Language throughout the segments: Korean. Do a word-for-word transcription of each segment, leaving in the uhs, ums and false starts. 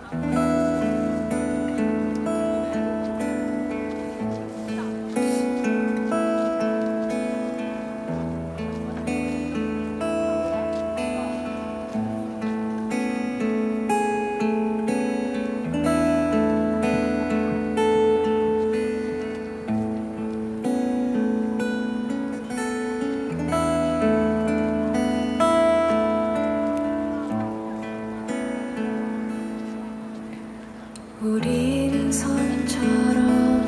우리는 선처럼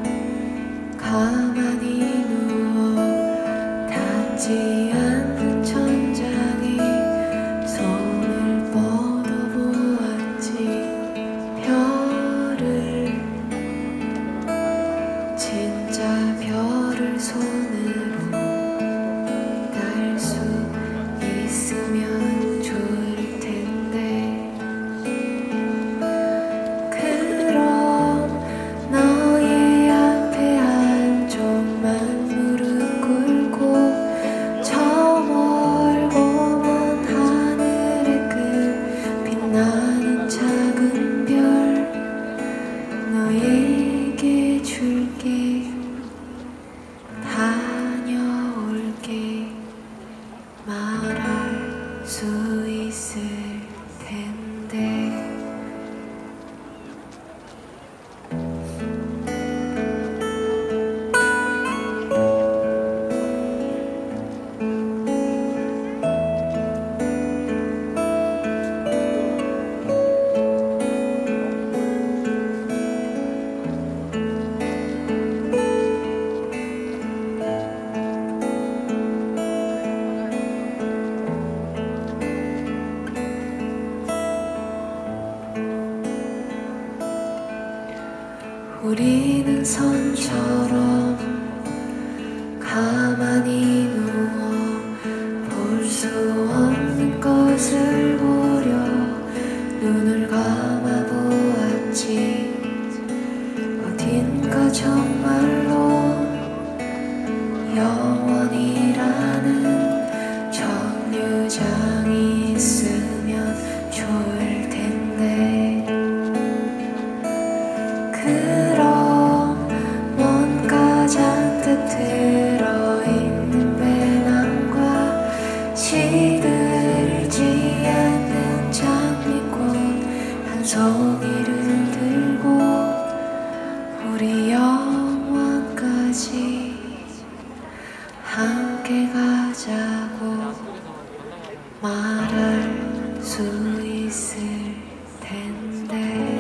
가만히 누워 닿지 않는 천장에 손을 뻗어보았지. 별을, 진짜 별을 손으로 달 수 있으면 좋을 텐데. 너에게 줄게, 다녀올게 말할 수 있을 텐데. 우리는 선처럼 가만히 누워 볼 수 없는 것을 보려 눈을 감아보았지. 어딘가 정말로 영원이라는 정류장이 있으면 좋을 텐데. 그럼 뭔가 잔뜩 들어있는 배낭과 시들지 않는 장미꽃 한 송이를 들고 우리 영원까지 함께 가자고 말할 수 있을 텐데.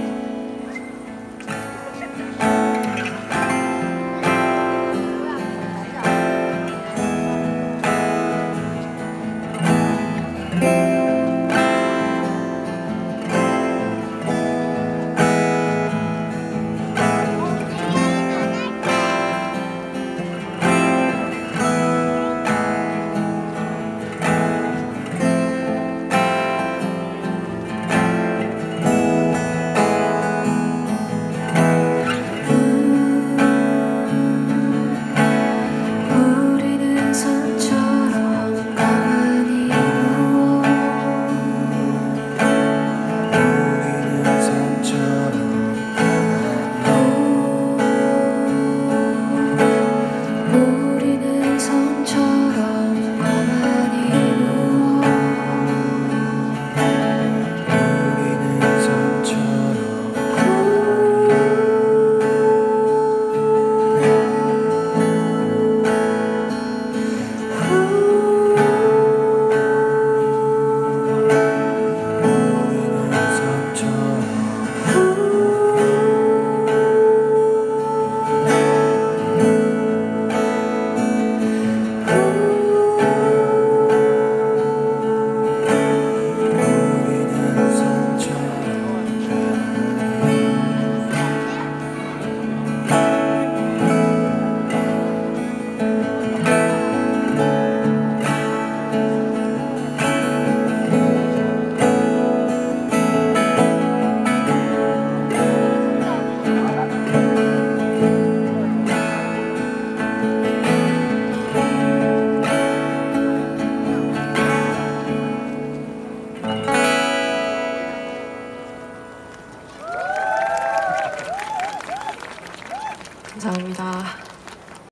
감사합니다.